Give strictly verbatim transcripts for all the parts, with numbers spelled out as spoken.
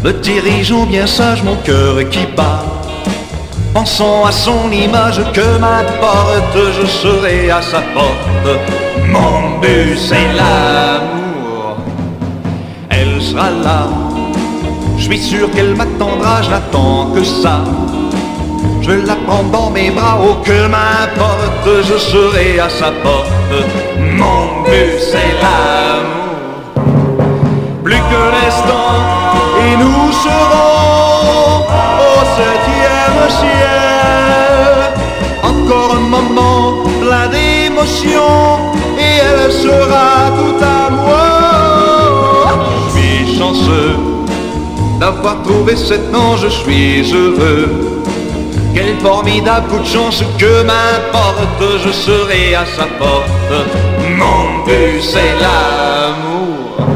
me dirigeant bien sage, mon cœur qui bat. Pensant à son image, que m'importe, je serai à sa porte. Mon but c'est l'amour, elle sera là. Je suis sûr qu'elle m'attendra, je l'attends que ça. Je vais la prendre dans mes bras, oh que m'importe, je serai à sa porte. Mon but c'est l'amour. Plus que l'instant et nous serons au septième ciel. Encore un moment plein d'émotions et elle sera tout à moi. Je suis chanceux d'avoir trouvé cet ange, je suis heureux. Quel formidable coup de chance, que m'importe, je serai à sa porte. Mon but c'est l'amour.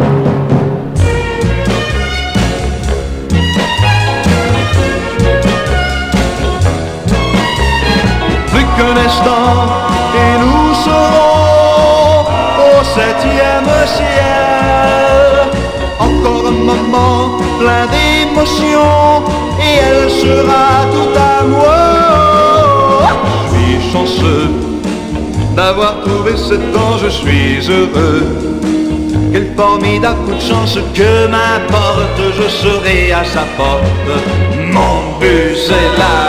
Plus qu'un instant et nous serons au septième ciel. Encore un moment plein d'émotions et elle sera tout à moi. Je suis chanceux d'avoir trouvé cet ange, je suis heureux. Quel formidable coup de chance, que m'importe, je serai à sa porte. Mon but c'est là.